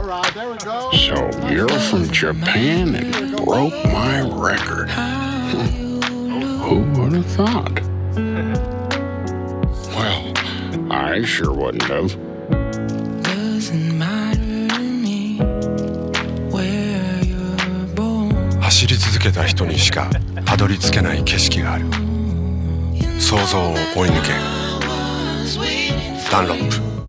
So you're from Japan and broke my record. Who would have thought? Well, I sure wouldn't have. Doesn't matter to me where you're born. 走り続けた人にしかたどり着けない景色がある。想像を追い抜け。ダンロップ。